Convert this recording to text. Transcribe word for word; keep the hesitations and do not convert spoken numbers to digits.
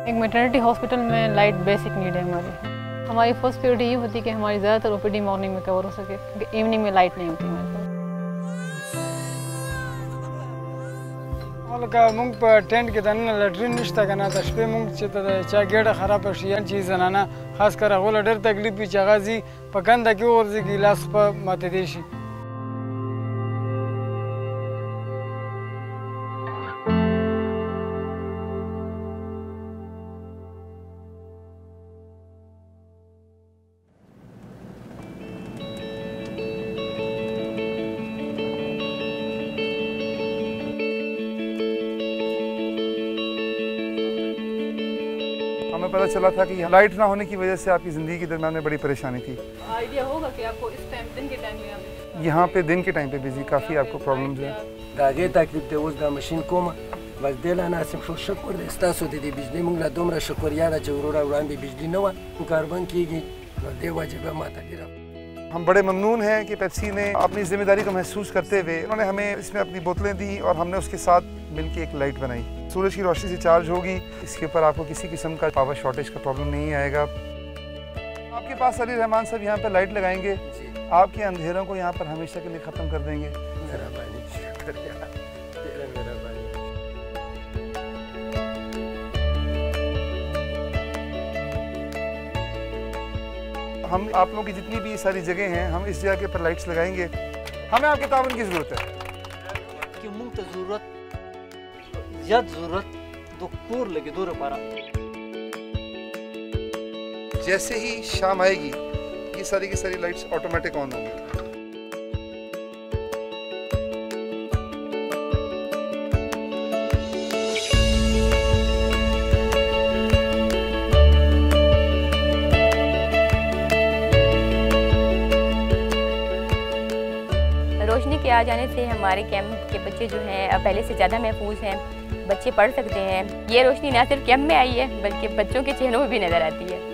एक maternity hospital में light basic need है हमारी। हमारी फर्स्ट प्रायोरिटी ये होती है कि हमारी ज़्यादातर ओपीडी मॉर्निंग में कवर हो सके, क्योंकि इवनिंग में लाइट नहीं होती हमारे पास। का मुंग पर टेंट के दन लैट्रिन निश्ता करना था शपे मुंग चिता चा गेड़ा खराब पर शियान चीज़ नाना खास कर अगोला डर तकलीफ भी चागाजी पकंदा क्यों और जी गिलास पर माते देशी। हमें पता चला था कि लाइट ना होने की वजह से आपकी ज़िंदगी के दरमियान में बड़ी परेशानी थी। आइडिया होगा कि आपको इस टाइम दिन के टाइम में यहाँ पे दिन के टाइम पे बिजी काफ़ी आपको प्रॉब्लम्स हैं। दागे तकलीफ थे उस दा मशीन कोमा बस देला ना सिर्फ शुक्र दे स्टासो दे दी बिजली मुंगला दोमरा शुक्र यादा चौरोरा उड़ान भी बिजली नवा कार्बन की गई दे वाजिब माता गिरा। हम बड़े ममनून हैं कि पेप्सी ने अपनी जिम्मेदारी को महसूस करते हुए उन्होंने हमें इसमें अपनी बोतलें दी और हमने उसके साथ मिलकर एक लाइट बनाई। सूरज की रोशनी से चार्ज होगी, इसके ऊपर आपको किसी किस्म का पावर शॉर्टेज का प्रॉब्लम नहीं आएगा। आपके पास अली रहमान साहब यहाँ पर लाइट लगाएंगे, आपके अंधेरों को यहाँ पर हमेशा के लिए ख़त्म कर देंगे। हम आप लोगों की जितनी भी सारी जगह हैं, हम इस जगह के ऊपर लाइट्स लगाएंगे। हमें आपके ताउन की ज़रूरत है कि मुंग तो ज़रूरत ज़्यादा ज़रूरत तो कोर लगे दो रपारा। जैसे ही शाम आएगी ये सारी की सारी लाइट्स ऑटोमेटिक ऑन होंगी। रोशनी के आ जाने से हमारे कैंप के बच्चे जो हैं अब पहले से ज़्यादा महफूज हैं, बच्चे पढ़ सकते हैं। ये रोशनी ना सिर्फ कैंप में आई है बल्कि बच्चों के चेहरों में भी नज़र आती है।